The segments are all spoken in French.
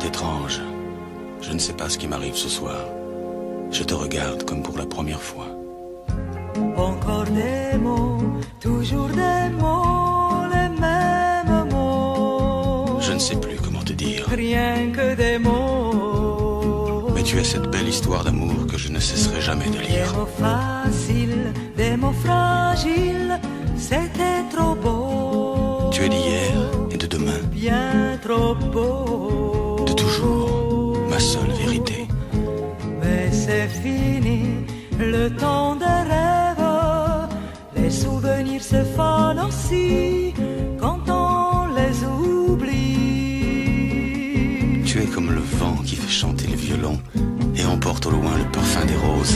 C'est étrange. Je ne sais pas ce qui m'arrive ce soir. Je te regarde comme pour la première fois. Encore des mots, toujours des mots, les mêmes mots. Je ne sais plus comment te dire. Rien que des mots. Mais tu as cette belle histoire d'amour que je ne cesserai jamais de lire. Des mots faciles, des mots fragiles, c'était trop beau. Tu es d'hier et de demain. Bien trop beau. De toujours, ma seule vérité. Mais c'est fini, le temps des rêves. Les souvenirs se fanent aussi quand on les oublie. Tu es comme le vent qui fait chanter le violon et emporte au loin le parfum des roses.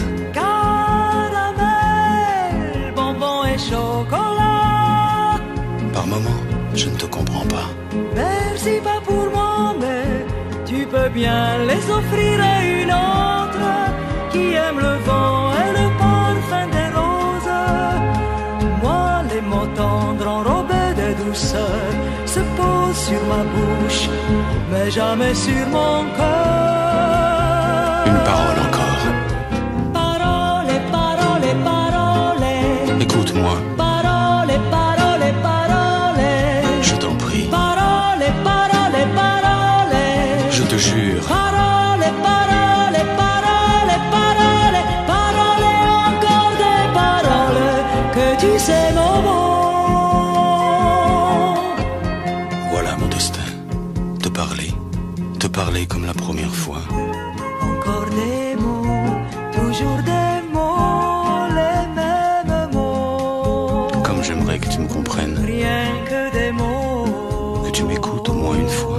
Caramel, bonbon et chocolat. Par moments, je ne te comprends pas. Merci pas pour moi, mais tu peux bien les offrir à une autre qui aime le vent et le parfum des roses. Moi, les mots tendres enrobés de douceur se posent sur ma bouche, mais jamais sur mon cœur. Une parole encore. Parole, parole, parole. Écoute-moi, Parole, parole, parole. je t'en prie. Parole, parole, parole. Je te jure. Parole, parole, parole, parole. Parole, encore des paroles que tu sais mon mot. Voilà mon destin. Te parler comme la première fois. Encore des mots, toujours des mots, les mêmes mots. Comme j'aimerais que tu me comprennes, Rien que des mots. que tu m'écoutes au moins une fois.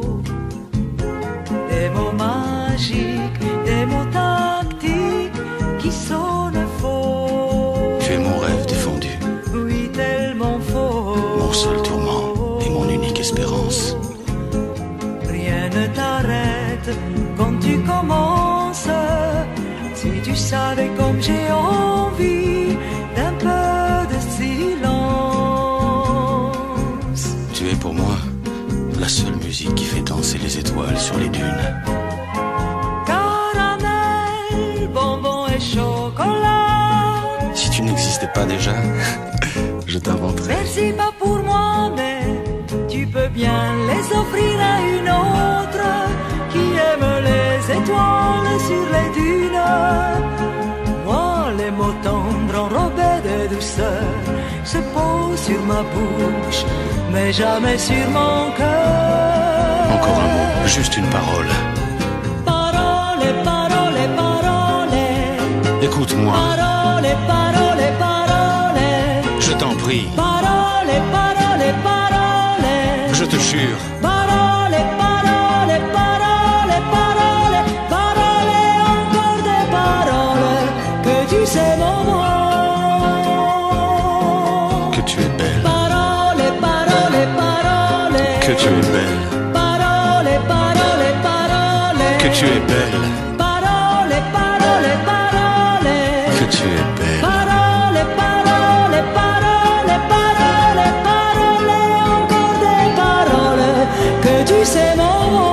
Des mots magiques, des mots tactiques qui sonnent faux. Tu es mon rêve défendu, Oui, tellement faux. mon seul tourment et mon unique espérance. Rien ne t'arrête quand tu commences. Si tu savais comme j'ai envie d'un peu de silence. Tu es pour moi la seule musique qui fait danser les étoiles sur les dunes. Caramel, bonbon et chocolat. Si tu n'existais pas déjà, je t'inventerais. Merci pas pour moi, mais tu peux bien les offrir à une autre qui aime les étoiles sur les dunes. Moi, les mots tendres enrobés de douceur se posent sur ma bouche, mais jamais sur mon cœur. Encore un mot, juste une parole. Parole, parole, parole. Écoute-moi, Parole, parole, parole. je t'en prie, Parole, parole, parole. je te jure. Parole, parole, parole, parole. Parole, encore des paroles que tu sais mon mot. Que tu es belle, Parole, parole, parole. que tu es belle, Parole, parole, parole. que tu es belle, Parole, parole, parole. que tu es belle. Parole, parole, parole, parole, parole, encore des paroles que tu sais mon mot.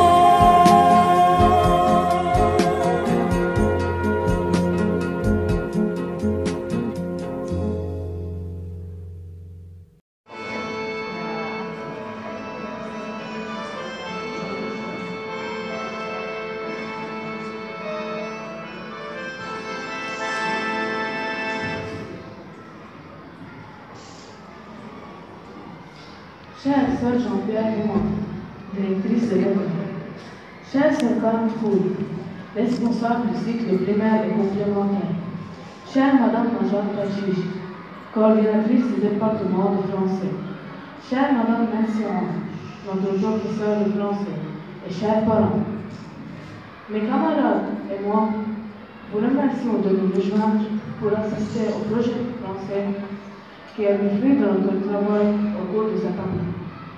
Chère sœur Jean-Pierre Rouen, directrice de l'école. Chère sœur Carmen Fouille, responsable du cycle primaire et complémentaire. Chère madame Major Pachuche, coordinatrice du département de français. Chère madame Nancy Ange, notre professeur de français. Et chers parents. Mes camarades et moi vous remercions de nous rejoindre pour assister au projet français qui est le fruit de notre travail au cours de cette année.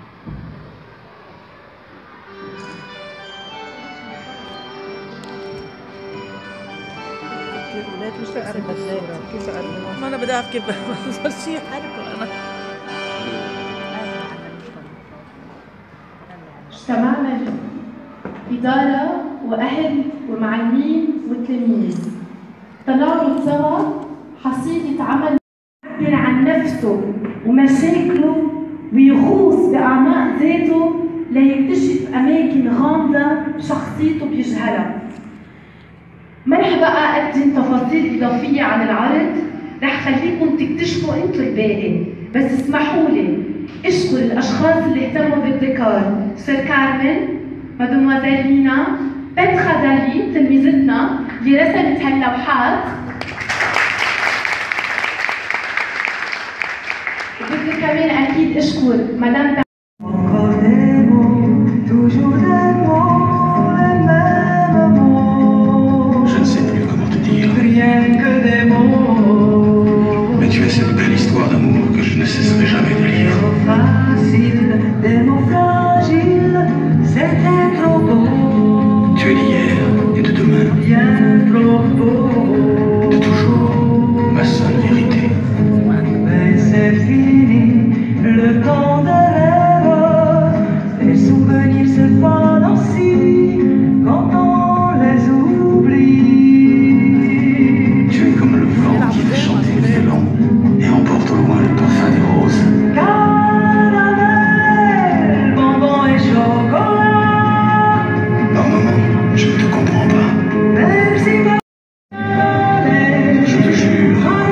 مش تعرف ازاي كيف ما انا بدي اعرف كيف صار شيء حركه انا اجتمعنا إدارة وأهل ومعلمين وتلاميذ طلعوا سوا حصيلة عمل يعبر عن نفسه ومشاكله ويغوص بأعماق ذاته ليكتشف أماكن غامضة بشخصيته بيجهلها. ما رح بقى أقدم تفاصيل إضافية عن العرض، رح خليكم تكتشفوا انتوا الباقي، بس اسمحوا لي اشكر الأشخاص اللي اهتموا بالديكور، سير كارمن، مادموازيل لينا، بتخا دالي تلميذتنا اللي رسمت هاللوحات. وبدي كمان أكيد أشكر مدام Je ne sais plus comment te dire. Mais tu as cette belle histoire d'amour que je ne cesserai jamais de lire. Tu es d'hier et de demain. De toujours, ma seule vérité. Mais c'est fini, le temps de rêve. Les souvenirs se font aussi quand on les oublie. Tu es comme le vent qui fait chanter le violon et emporte au loin le parfum des roses. Caramel, bonbon et chocolat. Par moments, je ne te comprends pas. Merci, Je te jure,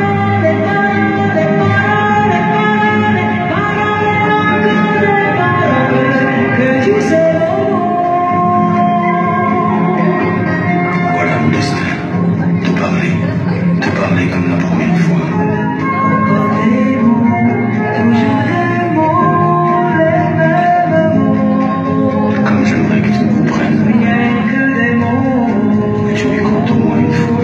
voilà mon destin. Te parler comme la première fois. Comme j'aimerais que tu me comprennes. Que tu m'écoutes au moins une fois.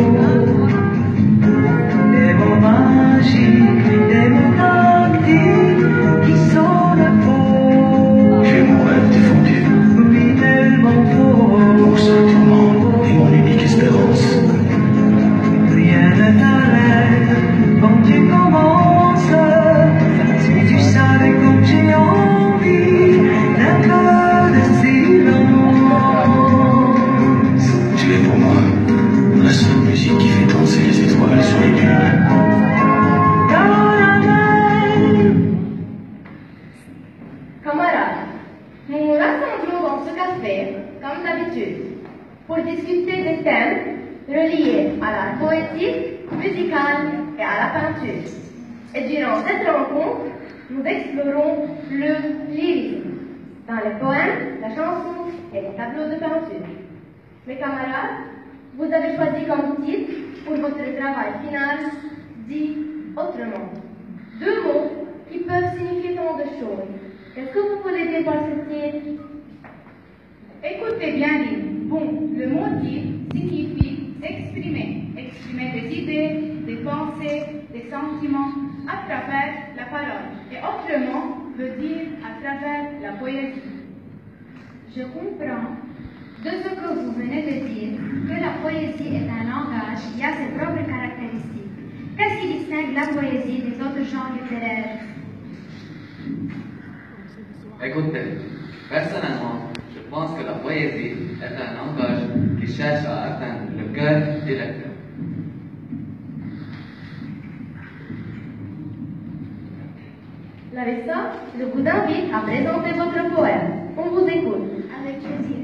Des mots magiques, des mots tactiles qui sonnent faux. Tu es mon rêve défendu, Oui, tellement faux. mon seul tourment et mon unique espérance. Rien ne t'arrête quand tu commences. Si tu savais comme j'ai envie d'un peu de silence. Tu es pour moi la seule musique qui fait danser les étoiles sur les dunes. Camarades, nous nous rassemblons dans ce café, comme d'habitude, pour discuter des thèmes reliés à la poétique, musicale et à la peinture. Et durant cette rencontre, nous explorons le lyrisme, dans les poèmes, la chanson et les tableaux de peinture. Mes camarades, vous avez choisi comme titre pour votre travail final, dit autrement. Deux mots qui peuvent signifier tant de choses. Qu'est-ce que vous voulez dire par ce titre? Écoutez bien, Lynn. Bon, le mot titre signifie exprimer. Exprimer des idées, des pensées, des sentiments à travers la parole. Et autrement veut dire à travers la poésie. Je comprends de ce que vous venez de dire que la poésie est un langage qui a ses propres caractéristiques. Qu'est-ce qui distingue la poésie des autres genres littéraires? Écoutez, personnellement, je pense que la poésie est un langage qui cherche à atteindre le cœur du lecteur. Larissa, je vous invite à présenter votre poème. On vous écoute. Avec plaisir.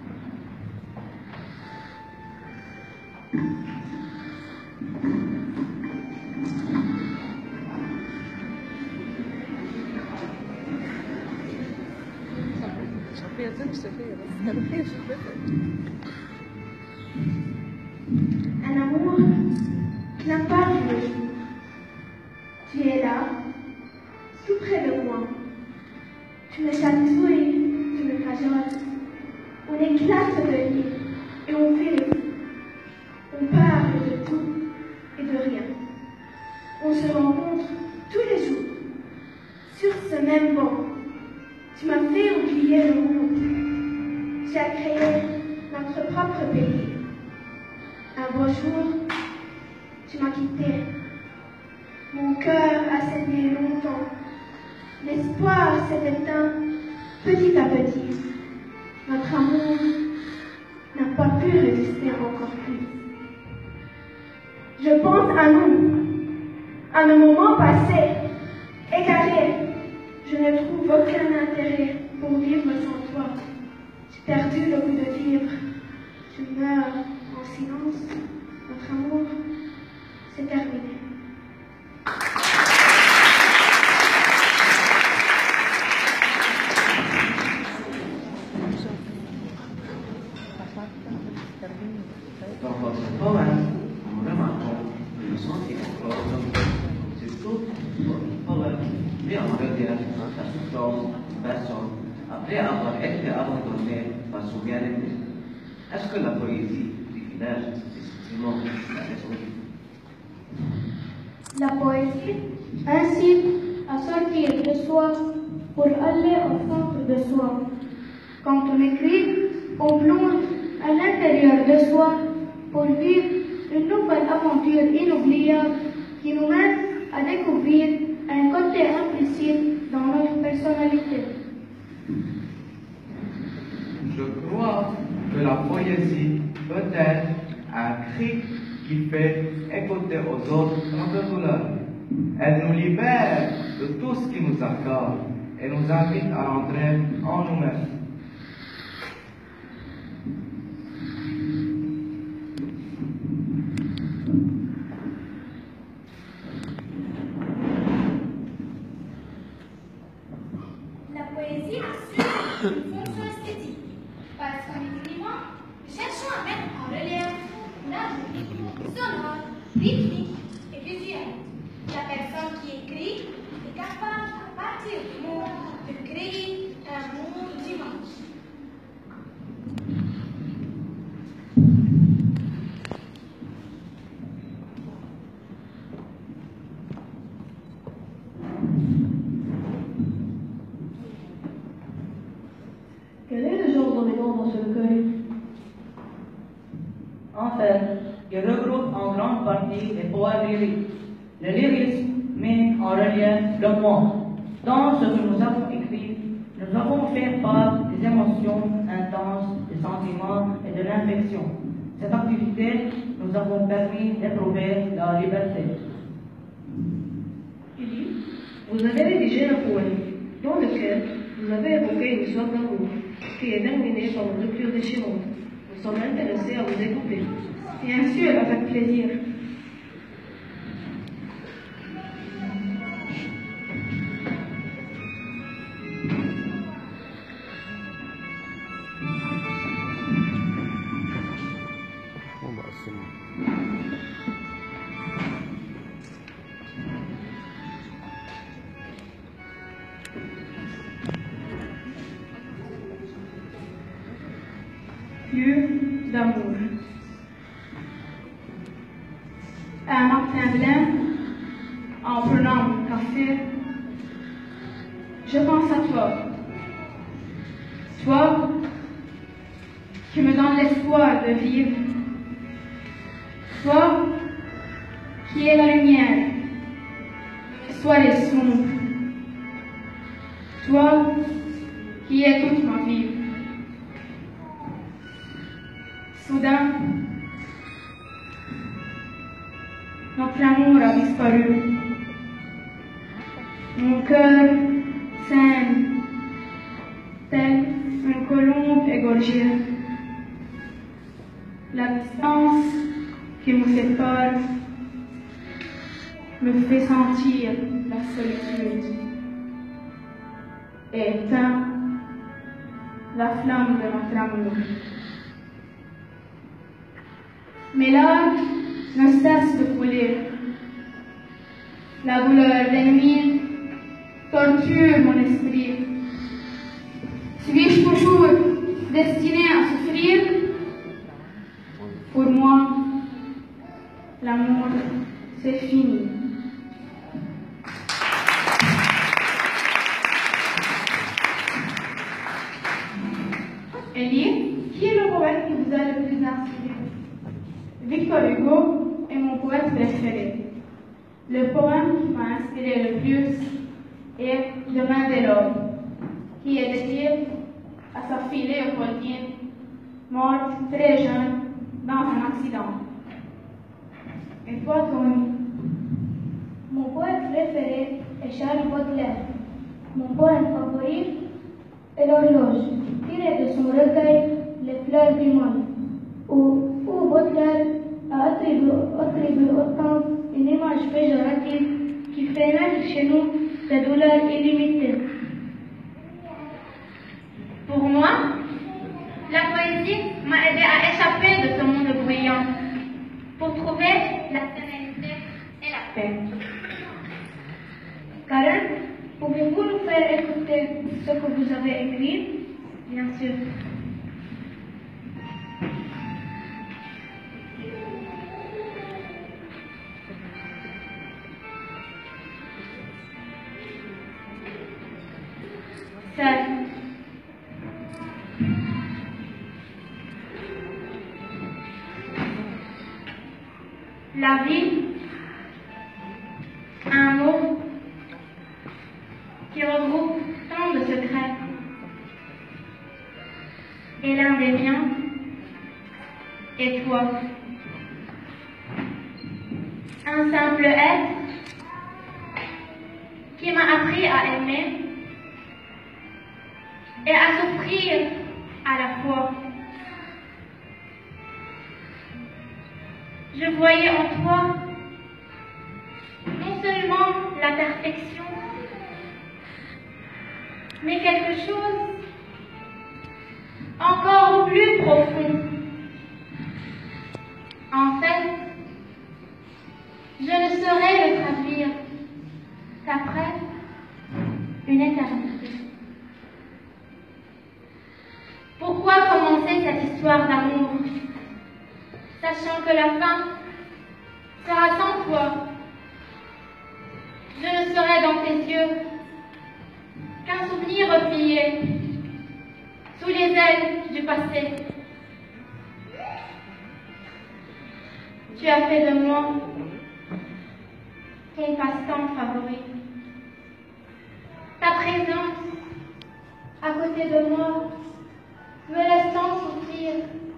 Un amour qui n'a pas vu le jour. Tu es là, tout près de moi. Tu me chatouilles, tu me cajoles. On éclate de rire et on fait le fou. On parle de tout et de rien. On se rencontre tous les jours, sur ce même banc. Tu m'as fait oublier le monde. Tu as créé notre propre pays. Un beau jour, tu m'as quitté. Mon cœur a saigné longtemps. L'espoir s'est éteint petit à petit. Notre amour n'a pas pu résister encore plus. Je pense à nous, à nos moments passés, égarés. Je ne trouve aucun intérêt pour vivre sans toi. J'ai perdu le goût de vivre. Je meurs en silence. Notre amour, c'est terminé. Dans votre poème, nous remarquons le sentiment profond sur tout votre poème, mais en regard la souffrance d'une personne après avoir été abandonnée par son bien-aimé. Est-ce que la poésie du village est simplement la raison? La poésie incite à sortir de soi pour aller au centre de soi. Quand on écrit, on plonge à l'intérieur de soi pour vivre une nouvelle aventure inoubliable qui nous mène à découvrir un côté implicite dans notre personnalité. Je crois que la poésie peut être un cri qui fait écouter aux autres notre douleur. Elle nous libère de tout ce qui nous accorde et nous invite à entrer en nous-mêmes. La poésie assure une fonction esthétique, parce qu'en écrivant, nous cherchons à mettre en relief l'amour sonore, rythmique et visuel. La personne qui écrit est capable, à partir du monde, de créer un monde d'image. Quel est le genre d'élément dans ce recueil? En fait, il regroupe en grande partie les poèmes lyriques. Le lyrisme met en relief le monde. Dans ce que nous avons écrit, nous avons fait part des émotions intenses, des sentiments et de l'infection. Cette activité nous a permis d'éprouver la liberté. Julie, vous avez rédigé un poème dans lequel vous avez évoqué une histoire d'amour qui est terminée par une rupture déchirante. Nous sommes intéressés à vous écouter. Bien sûr, avec plaisir. Plus d'amour. Un matin blanc, en prenant mon café, je pense à toi. Toi qui me donne l'espoir de vivre. Toi qui est la lumière, soirée sombre. Toi qui est toute ma vie. Soudain, notre amour a disparu. Mon cœur saigne, tel une colombe égorgée. La distance qui me fait peur me fait sentir la solitude et éteint la flamme de notre amour. Mes larmes ne cessent de couler. La douleur des nuits torture mon esprit. Suis-je toujours destiné à souffrir? Pour moi, l'amour, c'est fini. Ellie, qui est le poète qui vous a le plus inspiré? Victor Hugo est mon poète préféré. Le poème qui m'a inspiré le plus est Demain de l'aube, qui est dédié à sa fille Léopoldine, morte très jeune dans un accident. Et toi, Tony? Mon poète préféré est Charles Baudelaire. Mon poème favori est l'horloge, tiré de son recueil Les fleurs du monde, où Baudelaire a attribué au temps une image péjorative qui fait naître chez nous des douleurs illimitées. Pour moi, la poésie m'a aidé à échapper de ce monde bruyant pour trouver la sérénité et la paix. Karen, pouvez-vous nous faire écouter ce que vous avez écrit? Bien sûr. Seul. La vie, un mot qui regroupe tant de secrets. Et l'un des miens est toi. Un simple être qui m'a appris à aimer et à souffrir à la fois. Je voyais en toi non seulement la perfection, mais quelque chose encore plus profond. En fait, je ne saurais le traduire qu'après une éternité. Pourquoi commencer cette histoire d'amour, sachant que la fin sera sans toi? Je ne serai dans tes yeux qu'un souvenir replié sous les ailes du passé. Tu as fait de moi ton passe-temps favori. Ta présence à côté de moi me laisse tant souffrir.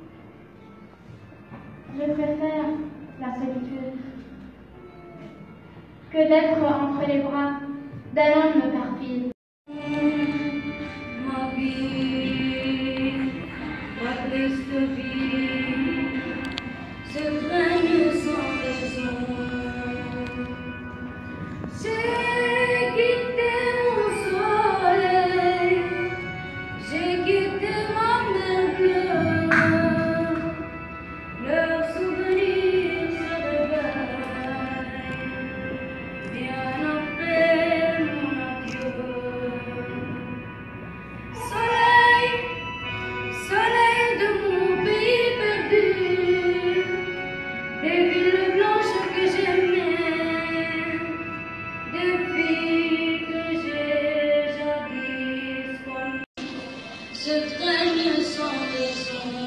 Je préfère la solitude que d'être entre les bras d'un homme perfide. Ma vie, ma triste vie, se traîne sans raison. J'ai quitté mon soleil, j'ai quitté ma mer bleue. Leurs souvenirs se réveillent bien après mon adieu. Soleil, soleil de mon pays perdu, des villes blanches que j'aimais, des filles que j'ai jadis connues, se traînent sans raison.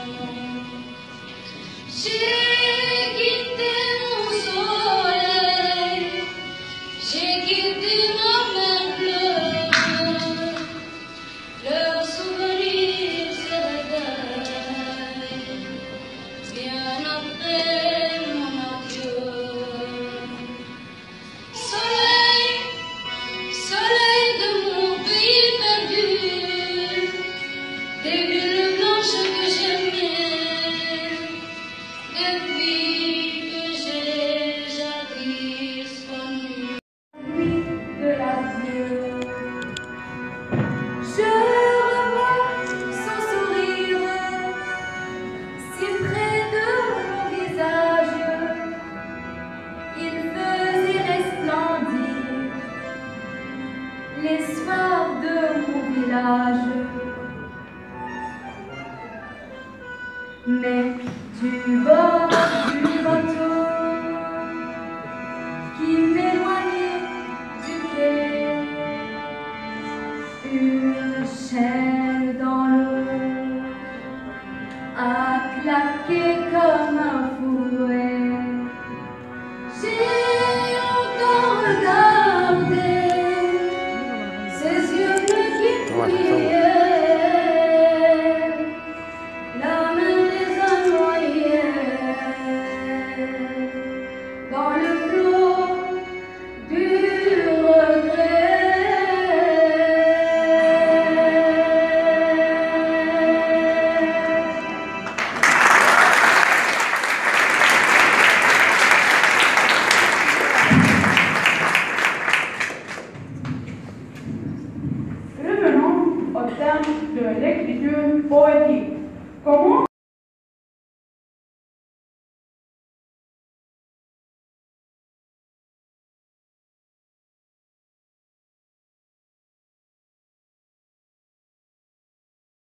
J'ai quitté mon soleil, j'ai quitté ma mer bleue. Leurs souvenirs se réveillent bien après mon adieu. Soleil, soleil de mon pays perdu, des villes blanches que j'aimais, des filles que j'ai jadis connues. Nuit de l'adieu. Je revois son sourire si près de mon visage. Il faisait resplendir l'espoir de mon village. Mais du bord du bateau qui m'éloignait du quai, une chaîne